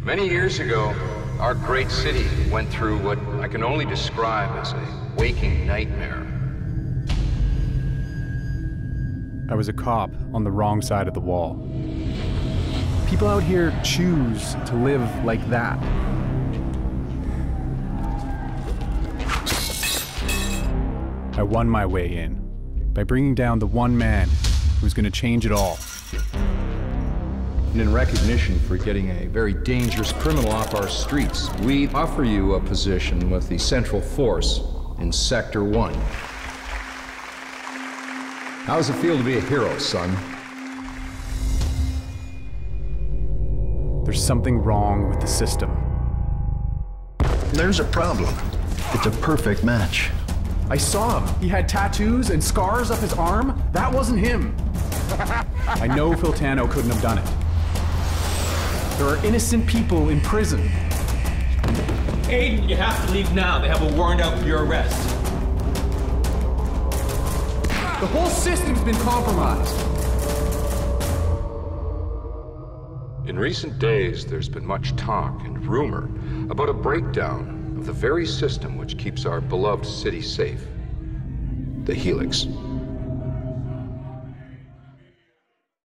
Many years ago, our great city went through what I can only describe as a waking nightmare. I was a cop on the wrong side of the wall. People out here choose to live like that. I won my way in by bringing down the one man who was going to change it all. And in recognition for getting a very dangerous criminal off our streets, we offer you a position with the Central Force in Sector 1. How does it feel to be a hero, son? There's something wrong with the system. There's a problem. It's a perfect match. I saw him. He had tattoos and scars up his arm. That wasn't him. I know Filtano couldn't have done it. There are innocent people in prison. Aiden, you have to leave now. They have a warrant out for your arrest. The whole system's been compromised. In recent days, there's been much talk and rumor about a breakdown of the very system which keeps our beloved city safe. The Helix.